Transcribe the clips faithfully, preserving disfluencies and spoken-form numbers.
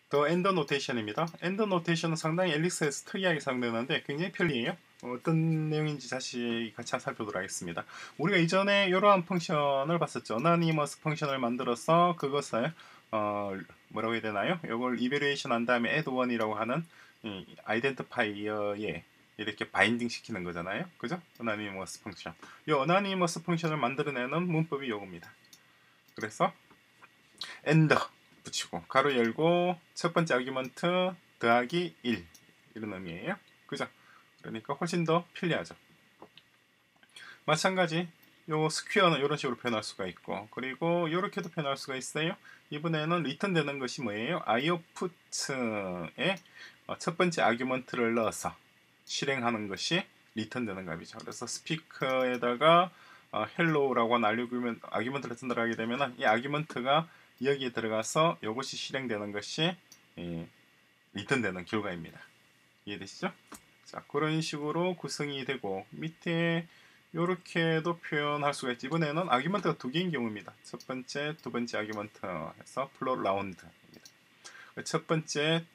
더 엔더 노테이션입니다. 엔더 노테이션은 상당히 엘릭스에서 특이하게 사용되는데 굉장히 편리해요. 어떤 내용인지 다시 같이 살펴보도록 하겠습니다. 우리가 이전에 이러한 펑션을 봤었죠. 어나니머스 펑션을 만들어서 그것을 어, 뭐라고 해야 되나요? 이걸 이베리에이션 한 다음에 add one이라고 하는 아이덴티파이어에 이렇게 바인딩 시키는 거잖아요. 그죠? 어나니머스 펑션. 이 어나니머스 펑션을 만들어내는 문법이 이겁니다. 그래서 엔더 붙이고 가로 열고 첫 번째 아규먼트 더하기 일 이런 의미예요. 그죠? 그러니까 훨씬 더 편리하죠. 마찬가지 요 스퀘어는 이런 식으로 표현할 수가 있고 그리고 이렇게도 표현할 수가 있어요. 이번에는 리턴 되는 것이 뭐예요? 아이오풋에 첫 번째 아규먼트를 넣어서 실행하는 것이 리턴 되는 값이죠. 그래서 스피커에다가 어, 헬로우라고 하는 아규먼트를 들어가게 되면 이 아규먼트가 여기에 들어가서 이것이 실행되는 것이 예, 리턴되는 결과입니다. 이해되시죠? 자, 그런 식으로 구성이 되고 밑에 이렇게도 표현할 수가 있지. 이번에는 아규먼트가 두 개인 경우입니다. 첫 번째, 두 번째 아규먼트 해서 플롯 라운드입니다. 첫 번째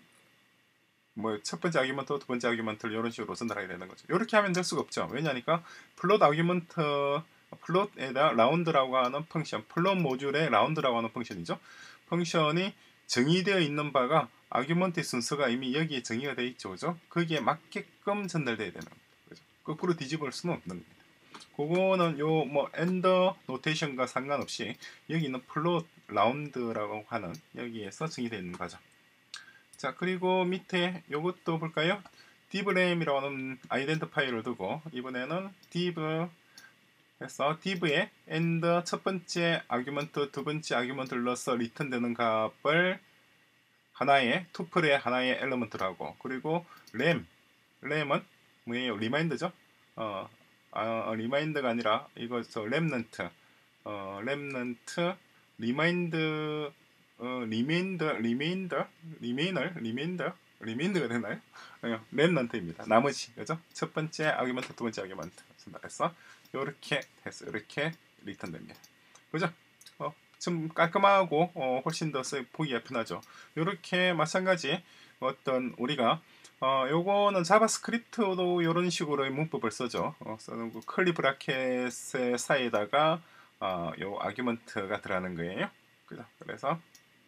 뭐 첫 번째 아규먼트, 두 번째 아규먼트를 이런 식으로 전달하게 되는 거죠. 이렇게 하면 될 수가 없죠. 왜냐하니까 플롯 아규먼트 플롯에다 라운드라고 하는 펑션, 플롯 모듈의 라운드라고 하는 펑션이죠. 펑션이 정의되어 있는 바가 아규먼트의 순서가 이미 여기에 정의가 되어 있죠. 그죠? 거기에 맞게끔 전달되어야 되는 겁니다. 그죠? 거꾸로 뒤집을 수는 없는 겁니다. 그거는 요 뭐 엔더 노테이션과 상관없이 여기 있는 플롯 라운드라고 하는 여기에서 정의되어 있는 거죠. 자, 그리고 밑에 요것도 볼까요? div램이라고 하는 아이덴티파이어를 두고 이번에는 div 해서 div에 and 첫 번째 아규먼트, 두 번째 아규먼트를 넣어서 리턴되는 값을 하나의 투플의 하나의 엘리먼트라고 그리고 램, 램은 뭐예요? 리마인드죠? 어, 아, 리마인드가 아니라 이거 저 렘넌트, 어, 렘넌트 리마인드 어, 리메인더, 리메인더, 리메이너, 리메인더, 리메인더가 되나요? 어, 렘넌트입니다. 나머지, 그죠? 첫 번째 아규먼트, 두 번째 아규먼트 선발해서 이렇게 해서 이렇게 리턴됩니다. 그죠? 어, 좀 깔끔하고 어, 훨씬 더 보기가 편하죠. 이렇게 마찬가지 어떤 우리가 어, 요거는 자바스크립트도 이런 식으로의 문법을 쓰죠. 어, 쓰는 그 curly 브라켓의 사이에다가 어, 요 아규먼트가 들어가는 거예요. 그죠? 그래서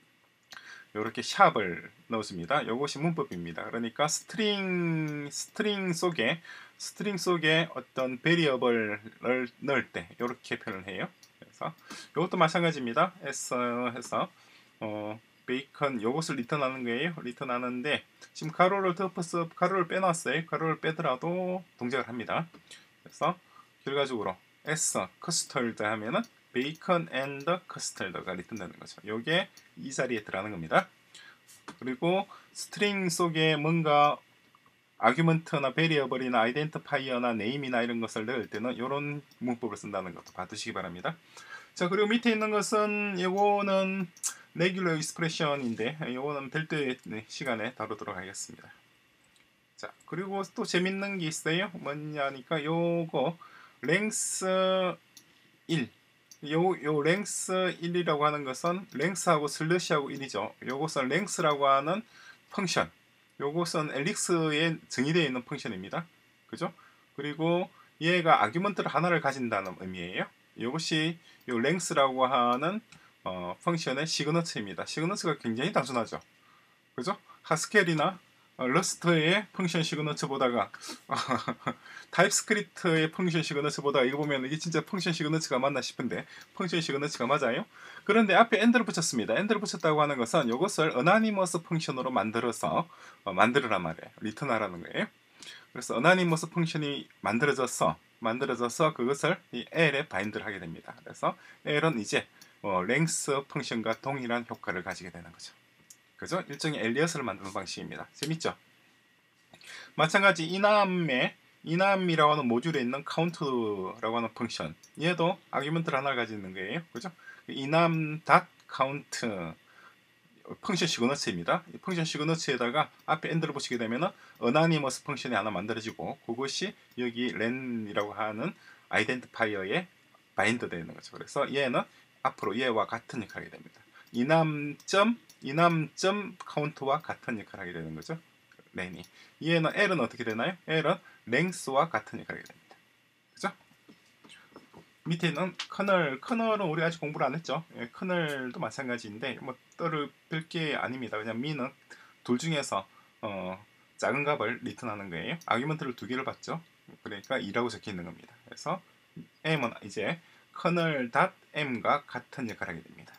이렇게 샵을 넣어줍니다. 이것이 문법입니다. 그러니까 스트링 스트링 속에 스트링 속에 어떤 베리어블을 넣을 때 이렇게 표현을 해요. 그래서 이것도 마찬가지입니다. s 해서 어, 베이컨 이것을 리턴하는 거예요. 리턴하는데 지금 가로를 덮어서 가로를 빼놨어요. 가로를 빼더라도 동작을 합니다. 그래서 결과적으로 s 커스터드 하면은 베이컨 앤더 커스터드가 리턴되는 거죠. 이게 이 자리에 들어가는 겁니다. 그리고 스트링 속에 뭔가 아규먼트나 베리어블이나 아이덴티파이어나 네임이나 이런 것을 넣을 때는 이런 문법을 쓴다는 것도 봐두시기 바랍니다. 자, 그리고 밑에 있는 것은 이거는 레귤러 익스프레션인데 이거는 별도의 시간에 다루도록 하겠습니다. 자, 그리고 또 재밌는 게 있어요. 뭐냐니까 요거 랭스 일 요, 요 랭스 일이라고 하는 것은 랭스하고 슬러시하고 일이죠. 요것은 랭스라고 하는 펑션. 요것은 엘릭스에 정의되어 있는 펑션입니다. 그죠? 그리고 얘가 아규먼트를 하나를 가진다는 의미예요. 이것이 요 랭스라고 하는 어, 펑션의 시그너처입니다. 시그너처가 굉장히 단순하죠. 그죠? 하스켈이나 어, 러스트의 펑션 시그너처보다가 타입스크립트의 펑션 시그너처보다 이거 보면 이게 진짜 펑션 시그너처가 맞나 싶은데 펑션 시그너처가 맞아요. 그런데 앞에 엔드를 붙였습니다. 엔드를 붙였다고 하는 것은 이것을 어나니머스 펑션으로 만들어서 어, 만들으란 말이에요. 리턴하라는 거예요. 그래서 어나니머스 펑션이 만들어져서 만들어져서 그것을 이 L에 바인드를 하게 됩니다. 그래서 L은 이제 어, 랭스 펑션과 동일한 효과를 가지게 되는 거죠. 그죠? 일종의 엘리어스를 만드는 방식입니다. 재밌죠? 마찬가지 이남에 이남이라고 하는 모듈에 있는 카운트라고 하는 펑션 얘도 아규먼트를 하나 가지고 있는 거예요. 그죠? 이남 닷 카운트 펑션 시그너처입니다. 이 펑션 시그너처에다가 앞에 엔드를 붙이게 되면 어나니머스 펑션이 하나 만들어지고 그것이 여기 렌이라고 하는 아이덴티파이어에 바인드 되어 있는 거죠. 그래서 얘는 앞으로 얘와 같은 역할을 하게 됩니다. 이남 점 이남점 카운트와 같은 역할을 하게 되는 거죠. 렌이. 얘는 L은 어떻게 되나요? L은 랭스와 같은 역할을 하게 됩니다. 그죠? 밑에는 커널, 커널은 우리 아직 공부를 안 했죠. 예, 커널도 마찬가지인데 뭐 떠를 별게 아닙니다. 그냥 미는 둘 중에서 어, 작은 값을 리턴하는 거예요. 아규먼트를 두 개를 받죠. 그러니까 이라고 적혀 있는 겁니다. 그래서 m은 이제 커널.m과 같은 역할을 하게 됩니다.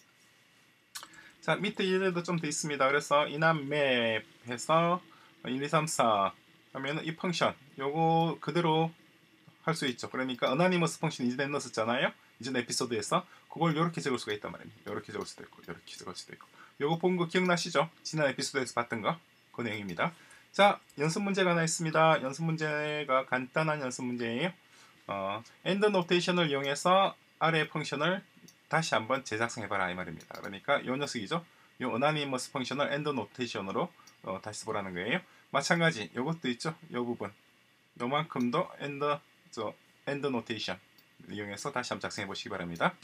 자, 밑에 얘들도 좀 더 있습니다. 그래서 이남맵 해서 일, 이, 삼, 사 하면 이 펑션 요거 그대로 할 수 있죠. 그러니까 어나니머스 펑션 이전에 넣었잖아요. 이전 에피소드에서 그걸 이렇게 적을 수가 있단 말입니다. 이렇게 적을 수도 있고 이렇게 적을 수도 있고. 요거 본 거 기억나시죠? 지난 에피소드에서 봤던 거. 그 내용입니다. 자, 연습 문제가 하나 있습니다. 연습 문제가 간단한 연습 문제예요. 어, 엔드 노테이션을 이용해서 아래 펑션을 다시 한번 재작성해봐라 이 말입니다. 그러니까 요 녀석이죠. 요 어나니머스 펑션을 엔드 노테이션으로 어, 다시 써보라는 거예요. 마찬가지 요것도 있죠. 요 부분 요만큼도 엔드 저 엔드 노테이션 이용해서 다시 한번 작성해 보시기 바랍니다.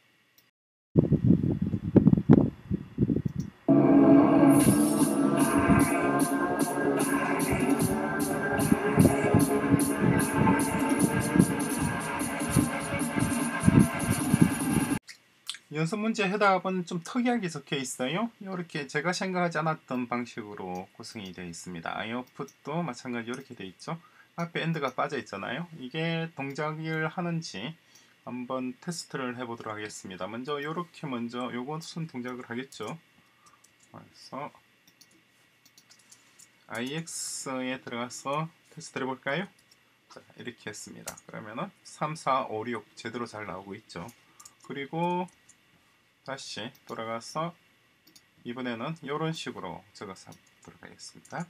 연습 문제 해답은 좀 특이하게 적혀 있어요. 이렇게 제가 생각하지 않았던 방식으로 구성이 되어 있습니다. 아이오풋도 마찬가지 이렇게 되어 있죠. 앞에 엔드가 빠져 있잖아요. 이게 동작을 하는지 한번 테스트를 해보도록 하겠습니다. 먼저 이렇게 먼저 요것은 동작을 하겠죠. 그래서 아이엑스에 들어가서 테스트를 해볼까요? 자, 이렇게 했습니다. 그러면은 삼, 사, 오, 육 제대로 잘 나오고 있죠. 그리고 다시 돌아가서 이번에는 이런 식으로 적어서 들어가겠습니다.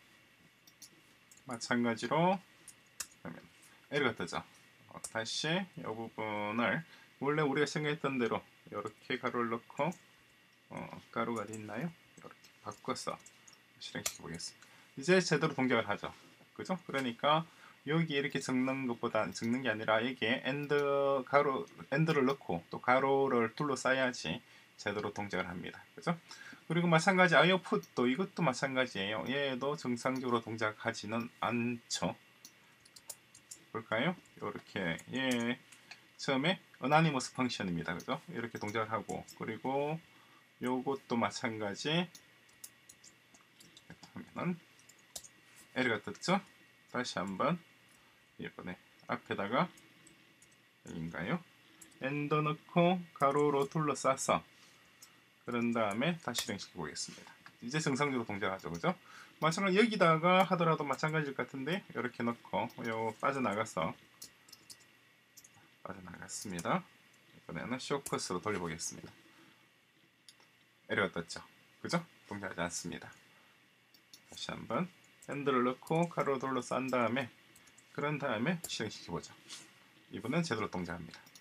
마찬가지로 그러면 L가 뜨죠. 어, 다시 이 부분을 원래 우리가 생각했던 대로 이렇게 가로를 넣고 어, 가로가 어디 있나요? 이렇게 바꿔서 실행시켜 보겠습니다. 이제 제대로 동작을 하죠. 그죠? 그러니까 여기 이렇게 적는 것보다 적는 게 아니라 여기에 엔드 가로 엔드를 넣고 또 가로를 둘러싸야지 제대로 동작을 합니다. 그죠? 그리고 마찬가지 아이오풋도 이것도 마찬가지예요. 얘도 정상적으로 동작하지는 않죠. 볼까요? 이렇게 얘 처음에 어나니머스 펑션입니다. 그죠? 이렇게 동작을 하고 그리고 요것도 마찬가지 하면은 L가 떴죠? 다시 한번 이번에 앞에다가 여기인가요? 엔더 넣고 가로로 둘러싸서 그런 다음에 다시 실행시켜 보겠습니다. 이제 정상적으로 동작하죠. 그죠? 마찬가지로 여기다가 하더라도 마찬가지일 것 같은데 이렇게 넣고 요 빠져나가서 빠져나갔습니다. 이번에는 쇼커스로 돌려보겠습니다. L가 떴죠. 그죠? 동작하지 않습니다. 다시 한번 핸들을 넣고 가로 둘러싼 다음에 그런 다음에 실행시켜보죠. 이번엔 제대로 동작합니다.